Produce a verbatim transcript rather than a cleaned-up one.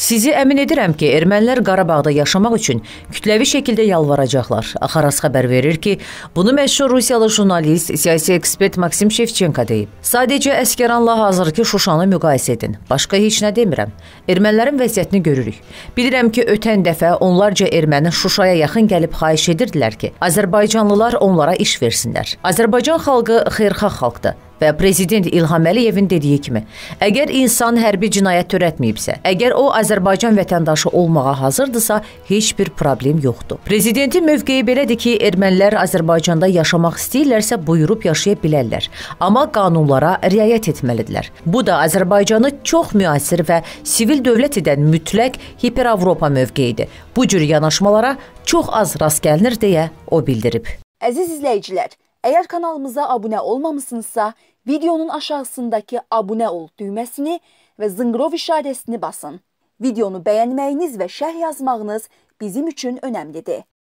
Sizi əmin edirəm ki, ermənilər Qarabağda yaşamaq üçün kütləvi şəkildə yalvaracaqlar. Axaras xəbər verir ki, bunu məşhur Rusiyalı jurnalist, siyasi ekspert Maksim Şevçenko deyib. Sadəcə Əsgəranla hazırki Şuşanı müqayisə edin. Başqa heç nə demirəm. Ermənilərin vəziyyətini görürük. Bilirəm ki, ötən dəfə onlarca erməni Şuşaya yaxın gəlib xahiş edirdilər ki, Azərbaycanlılar onlara iş versinlər. Azərbaycan xalqı xeyirxah xalqdır. Və Prezident İlham Əliyevin dediyi kimi, əgər insan hərbi cinayət törətməyibsə, əgər o Azərbaycan vətəndaşı olmağa hazırdırsa, heç bir problem yoxdur. Prezidentin mövqeyi belədir ki, ermənilər Azərbaycanda yaşamaq istəyirlərsə buyurub yaşaya bilərlər, amma qanunlara riayət etməlidirlər. Bu da Azərbaycanı çox müasir və sivil dövlət edən mütləq hiper-Avropa mövqeyidir. Bu cür yanaşmalara çox az rast gəlinir deyə o bildirib. Əziz izləyicilər, əgər kanalımıza abunə olmamışsınızsa, videonun aşağısındakı abunə ol düyməsini və zınqrov işarəsini basın. Videonu bəyənməyiniz və şərh yazmağınız bizim üçün önəmlidir.